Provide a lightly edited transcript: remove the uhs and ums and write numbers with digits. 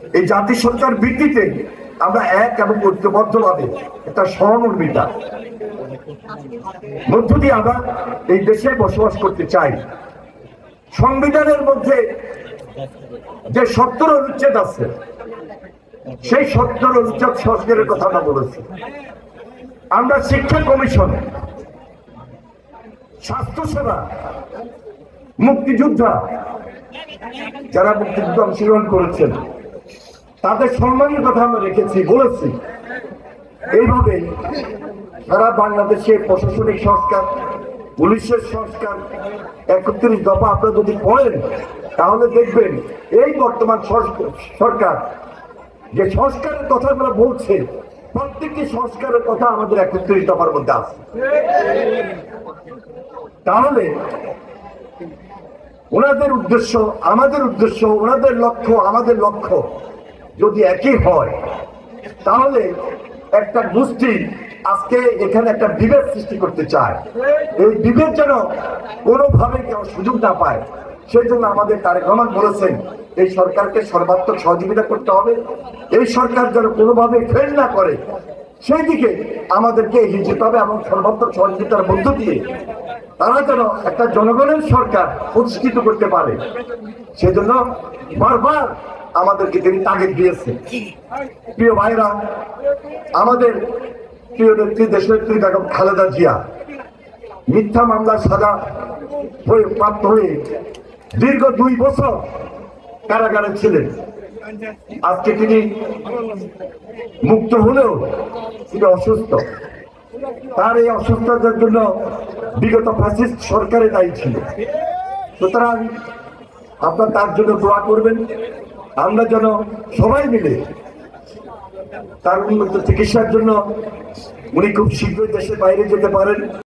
এই জাতিসত্তার ভিত্তিতে আমরা এক এবং ঐক্যবদ্ধভাবে একটা সহমর্মিতা মধ্য দিয়ে আমরা এই দেশে বসবাস করতে চাই। সংবিধানের মধ্যে যে 70 অনুচ্ছেদ আছে, সেই 70 অনুচ্ছেদ সংস্কারের কথা আমরা বলেছি। আমরা শিক্ষা কমিশন, স্বাস্থ্যসেবা, মুক্তিযোদ্ধা যারা মুক্তিযুদ্ধে অংশগ্রহণ করেছেন তাদের সম্মানের কথা আমরা রেখেছি, বলেছি। এইভাবে সারা বাংলাদেশে প্রশাসনিক সংস্কার, পুলিশের সংস্কার, 31 দফা আপনারা যদি পড়েন তাহলে দেখবেন এই বর্তমান সরকার যে সংস্কারের কথা আমরা বলছে, প্রত্যেকটি সংস্কারের কথা আমাদের 31 দফার মধ্যে আছে। তাহলে ওনাদের উদ্দেশ্য আমাদের উদ্দেশ্য, ওনাদের লক্ষ্য আমাদের লক্ষ্য যদি একই হয়, তাহলে একটা গোষ্ঠী আজকে এখানে একটা বিভেদ সৃষ্টি করতে চায়। এই বিভেদ যেন কোনোভাবে কেউ সুযোগ না পায়, সেই জন্য আমাদের তারেক রহমান বলেছেন এই সরকারকে সর্বাত্মক সহযোগিতা করতে হবে। এই সরকার যেন কোনোভাবে ফেল না করে, সেই দিকে আমাদেরকে এগিয়ে যেতে হবে এবং সর্বাত্মক সহযোগিতার মধ্য দিয়ে তারা যেন একটা জনগণের সরকার প্রতিষ্ঠিত করতে পারে, সেজন্য বারবার আমাদেরকে তিনি তাগিদ দিয়েছে। প্রিয় ভাইরা, আমাদের প্রিয় নেত্রী দেশনেত্রী বেগম খালেদা জিয়া মিথ্যা মামলার সাজা প্রাপ্ত হয়ে দীর্ঘ 2 বছর কারাগারে ছিলেন। আজকে তিনি মুক্ত হলেও তিনি অসুস্থ। তার এই অসুস্থতার জন্য বিগত ফ্যাসিস্ট সরকারের দায়ী ছিল। সুতরাং আপনার তার জন্য দোয়া করবেন, আমরা যেন সবাই মিলে তার উন্নত চিকিৎসার জন্য উনি খুব শীঘ্রই দেশের বাইরে যেতে পারেন।